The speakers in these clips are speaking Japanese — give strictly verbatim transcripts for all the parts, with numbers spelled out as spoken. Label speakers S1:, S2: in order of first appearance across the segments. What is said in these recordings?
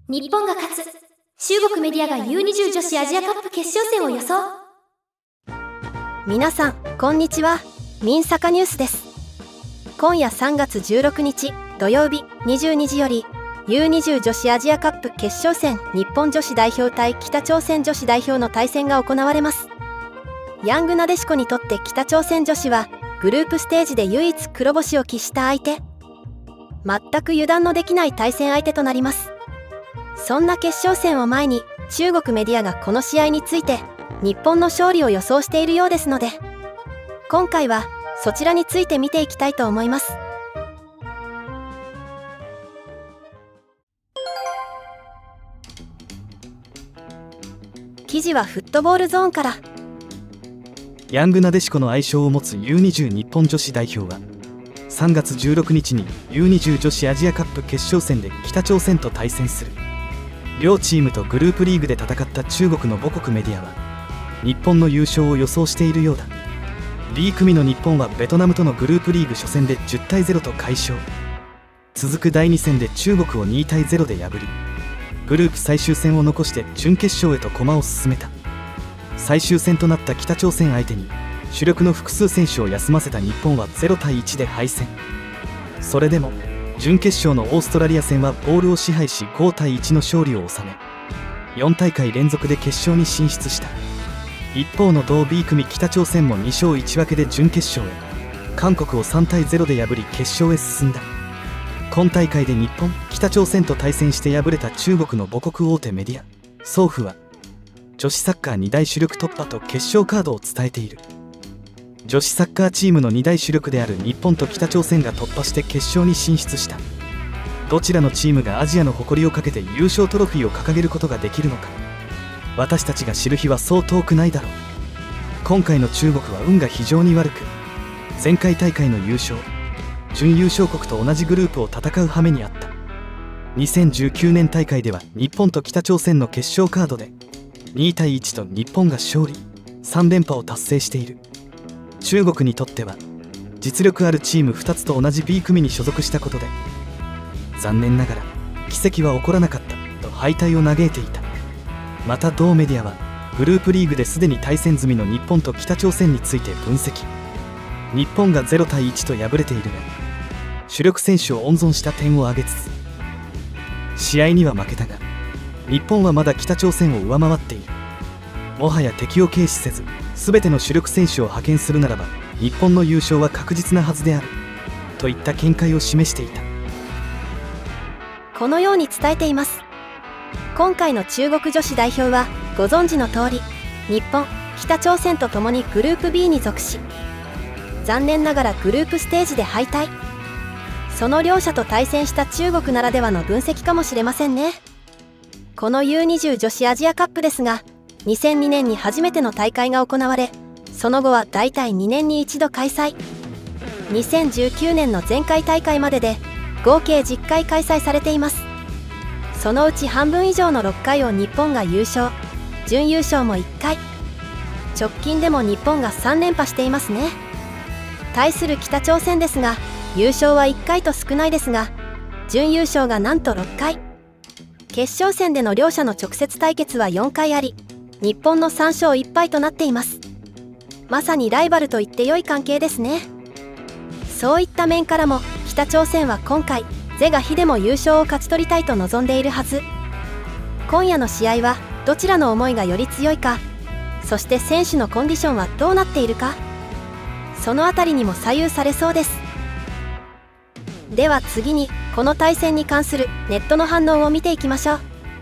S1: 日本が勝つ。中国メディアが ユーにじゅう 女子アジアカップ決勝戦を予想。
S2: 皆さんこんにちは。民坂ニュースです。今夜さんがつじゅうろくにち土曜日にじゅうにじより ユーにじゅう 女子アジアカップ決勝戦、日本女子代表対北朝鮮女子代表の対戦が行われます。ヤングなでしこにとって北朝鮮女子はグループステージで唯一黒星を喫した相手、全く油断のできない対戦相手となります。そんな決勝戦を前に中国メディアがこの試合について日本の勝利を予想しているようですので、今回はそちらについて見ていきたいと思います。記事はフットボールゾーンから。
S3: ヤングなでしこの愛称を持つ ユーにじゅう 日本女子代表はさんがつじゅうろくにちに ユーにじゅう 女子アジアカップ決勝戦で北朝鮮と対戦する。両チームとグループリーグで戦った中国の母国メディアは日本の優勝を予想しているようだ。 B 組の日本はベトナムとのグループリーグ初戦でじゅったいゼロと快勝。続くだいに戦で中国をにたいゼロで破り、グループ最終戦を残して準決勝へと駒を進めた。最終戦となった北朝鮮相手に主力の複数選手を休ませた日本はゼロたいいちで敗戦。それでも準決勝のオーストラリア戦はボールを支配しごたいいちの勝利を収め、よんたいかい連続で決勝に進出した。一方の同 B 組北朝鮮もにしょういちわけで準決勝へ、韓国をさんたいゼロで破り決勝へ進んだ。今大会で日本、北朝鮮と対戦して敗れた中国の母国大手メディアソーフは女子サッカーに大主力突破と決勝カードを伝えている。女子サッカーチームのに大主力である日本と北朝鮮が突破して決勝に進出した。どちらのチームがアジアの誇りをかけて優勝トロフィーを掲げることができるのか、私たちが知る日はそう遠くないだろう。今回の中国は運が非常に悪く、前回大会の優勝準優勝国と同じグループを戦う羽目にあった。にせんじゅうきゅうねん大会では日本と北朝鮮の決勝カードでにたいいちと日本が勝利、さんれんぱを達成している。中国にとっては実力あるチームふたつと同じ B 組に所属したことで、残念ながら奇跡は起こらなかったと敗退を嘆いていた。また同メディアはグループリーグですでに対戦済みの日本と北朝鮮について分析。日本がゼロたいいちと敗れているが、主力選手を温存した点を挙げつつ、試合には負けたが日本はまだ北朝鮮を上回っている。もはや敵を軽視せず全ての主力選手を派遣するならば日本の優勝は確実なはずであるといった見解を示していた。
S2: このように伝えています。今回の中国女子代表はご存知の通り日本、北朝鮮とともにグループ B に属し、残念ながらグループステージで敗退。その両者と対戦した中国ならではの分析かもしれませんね。この ユーにじゅう 女子アジアカップですが、にせんにねんに初めての大会が行われ、その後はだいたいにねんに一度開催。にせんじゅうきゅうねんの前回大会までで合計じゅっかい開催されています。そのうち半分以上のろっかいを日本が優勝、準優勝もいっかい。直近でも日本がさんれんぱしていますね。対する北朝鮮ですが、優勝はいっかいと少ないですが、準優勝がなんとろっかい。決勝戦での両者の直接対決はよんかいあり、日本のさんしょういっぱいとなっています。まさにライバルと言って良い関係ですね。そういった面からも北朝鮮は今回是が非でも優勝を勝ち取りたいと望んでいるはず。今夜の試合はどちらの思いがより強いか、そして選手のコンディションはどうなっているか、そのあたりにも左右されそうです。では次にこの対戦に関するネットの反応を見ていきましょう。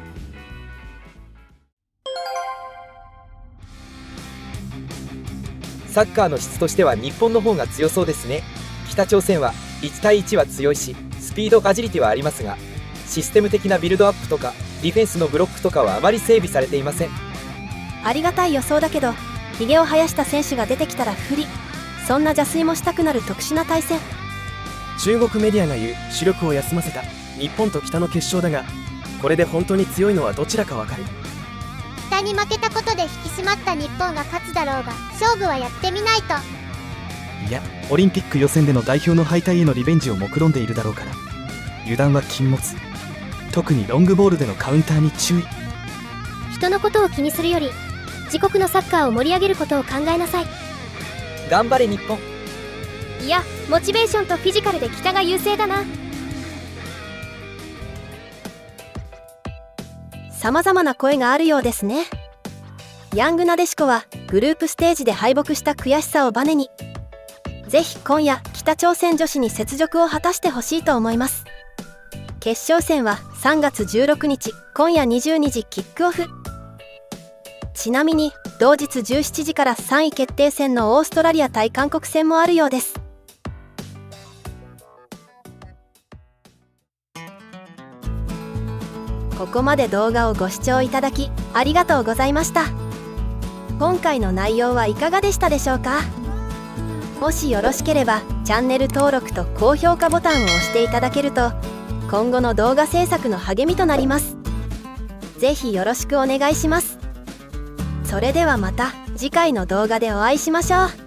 S4: サッカーの質としては日本の方が強そうですね。北朝鮮はいちたいいちは強いし、スピード、アジリティはありますが、システム的なビルドアップとかディフェンスのブロックとかはあまり整備されていません。
S2: ありがたい予想だけど、ひげを生やした選手が出てきたら不利。そんな邪推もしたくなる特殊な対戦。
S5: 中国メディアが言う主力を休ませた日本と北の決勝だが、これで本当に強いのはどちらかわかる。
S6: 北に負けたことで引き締まった日本が勝つだろうが、勝負はやってみないと。
S3: いや、オリンピック予選での代表の敗退へのリベンジを目論んでいるだろうから、油断は禁物。 特にロングボールでのカウンターに注意。
S1: 人のことを気にするより自国のサッカーを盛り上げることを考えなさい。
S4: 頑張れ日本。
S1: いや、モチベーションとフィジカルで北が優勢だな。
S2: さまざまな声があるようですね。ヤングなでしこはグループステージで敗北した悔しさをバネに、ぜひ今夜北朝鮮女子に雪辱を果たしてほしいと思います。決勝戦はさんがつじゅうろくにち今夜にじゅうにじキックオフ。ちなみに同日じゅうしちじからさんい決定戦のオーストラリア対韓国戦もあるようです。ここまで動画をご視聴いただきありがとうございました。今回の内容はいかがでしたでしょうか。もしよろしければチャンネル登録と高評価ボタンを押していただけると今後の動画制作の励みとなります。ぜひよろしくお願いします。それではまた次回の動画でお会いしましょう。